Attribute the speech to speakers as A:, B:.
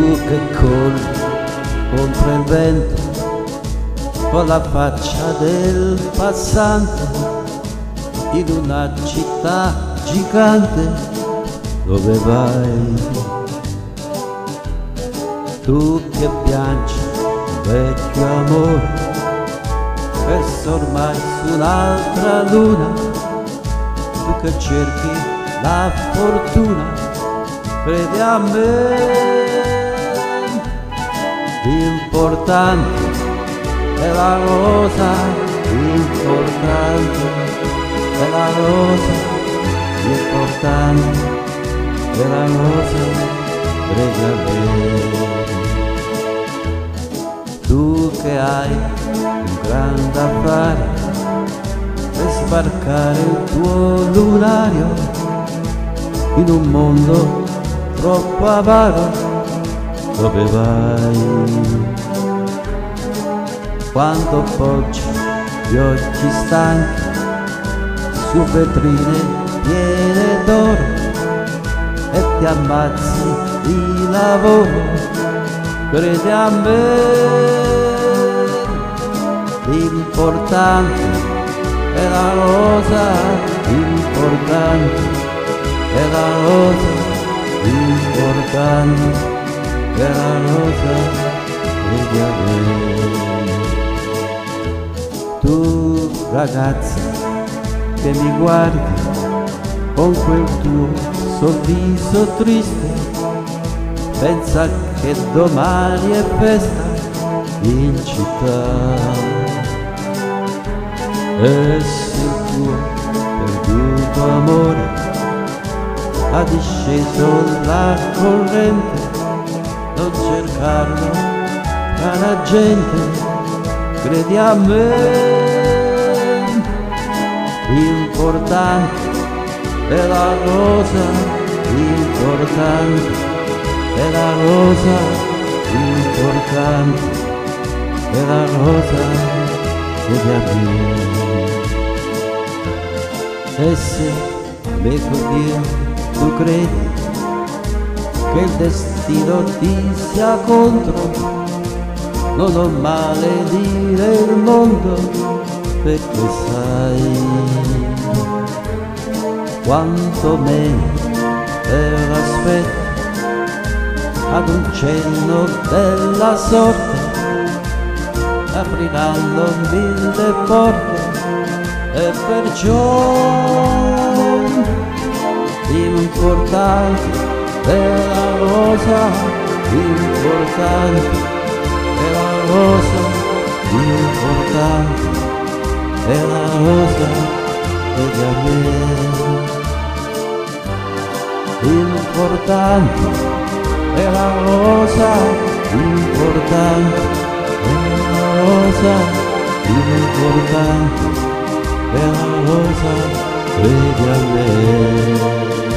A: che corri contro il vento con la faccia del passante in una città gigante, dove vai? Tu che piangi un vecchio amore perso ormai su un'altra luna, tu che cerchi la fortuna, credi a me. L'importante è la rosa, l'importante è la rosa, l'importante è la rosa, credi a me. Tu che hai un grande affare per sbarcare il tuo lunario in un mondo troppo avaro, dove vai? Quando poggi gli occhi stanchi su vetrine piene d'oro e ti ammazzi di lavoro, credi a me. L'importante è la rosa, l'importante è la rosa, l'importante è la rosa, credi a me. Tu ragazza che mi guardi con quel tuo sorriso triste, pensa che domani è festa in città. E se il tuo perduto amore ha disceso la corrente, non cercarlo tra la gente, credi a me. L'importante è la rosa, l'importante è la rosa, l'importante è la rosa, credi a me. E se l'ecodia tu credi che il destino ti sia contro, non ho maledire il mondo, perché sai quanto meno aspetto ad un cenno della sorte, apriranno mille porte, e perciò l'importante è la rosa, l'importante è la rosa, l'importante è la rosa, credi a me. L'importante è la rosa, l'importante è la rosa, l'importante è la rosa, credi a me.